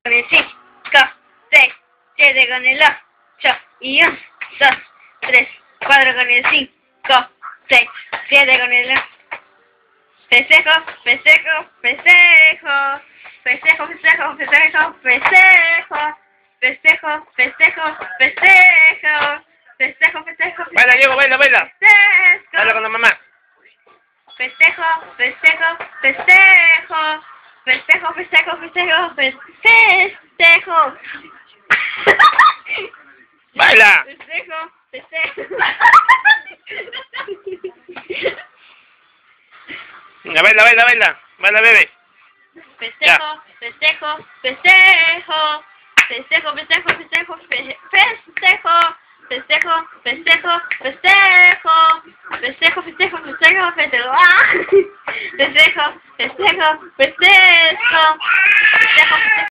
con el 5, 6, 7 con el 8, y 1, 2, 3, 4 con el 5, 6, 7 con el 8. Festejo, festejo, festejo, festejo, festejo, festejo, festejo, festejo, festejo, festejo, festejo, festejo. Baila, Diego, baila, baila. Festejo. Baila con la mamá. Festejo, festejo, festejo, festejo, festejo, festejo, festejo. Baila. Festejo, festejo. Venga, baila, baila, baila. Baila, bebé. Festejo, festejo, festejo. Festejo, festejo, festejo, festejo. Festejo, festejo, festejo. Festejo, festejo, festejo, festejo. ¡Ah! Festejo, festejo, festejo. Festejo, festejo.